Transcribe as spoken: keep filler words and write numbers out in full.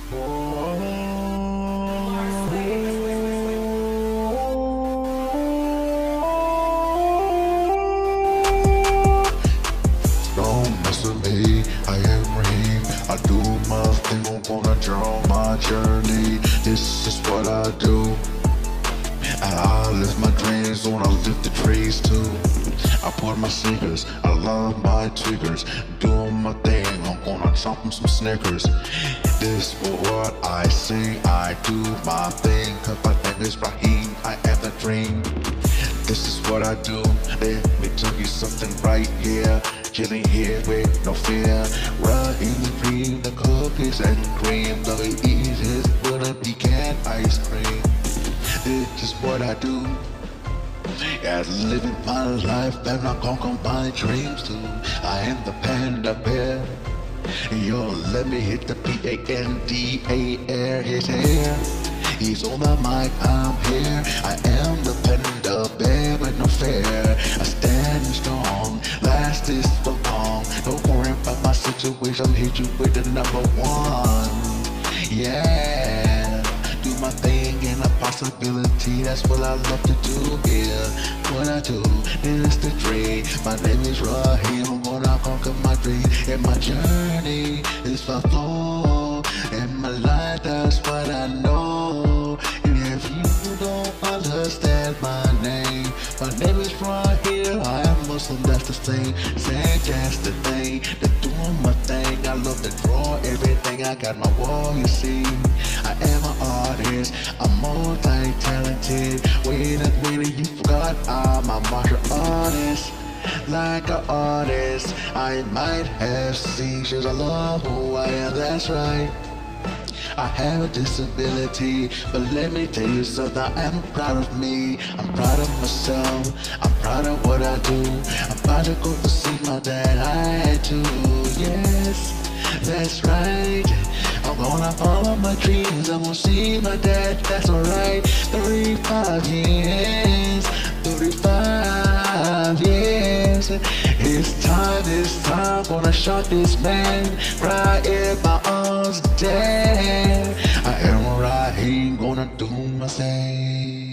Don't mess with me, I am Raheem. I do my thing, I'm gonna draw my journey. This is what I do. And I live my dreams when I lift the trees too. I put my sneakers, I love my tweakers. Doing my thing, I'm gonna chop them some Snickers. This is what I sing, I do my thing. Cause my name is Raheem, I am the dream. This is what I do, let me tell you something right here. Chilling here with no fear, right in the dream. The cookies and cream, though we eat is with a pecan ice cream. This is what I do. Yeah, living my life and I conquer my dreams too. I am the panda bear. Yo, let me hit the P A N D A R, his hair. He's on the mic, I'm here. I am the panda bear with no fear. I stand strong, last is for long. Don't worry about my situation, I'll hit you with the number one. Yeah, do my thing and a possibility. That's what I love to do here. What I do, this is the dream. My name is Raheem, I'm gonna conquer my dream. And my journey is for flow. And my life, that's what I know. And if you don't understand my name, my name is Raheem, I am Muslim, that's the same. Saying that's the thing, the doing my thing. I love to draw everything, I got my wall, you see. I am an artist, I'm multi-talented. Wait a minute, you forgot I'm a martial artist. Like an artist, I might have seizures. I love who I am, that's right. I have a disability, but let me tell you something, I am proud of me. I'm proud of myself, I'm proud of what I do. I'm about to go to see my dad, I had to. Yes, that's right. I'm gonna follow my dreams, I'm gonna see my dad, that's alright. thirty-five years, thirty-five years. It's time, it's time, gonna shot this man right in my arms dead. I am Raheem, gonna do my thing.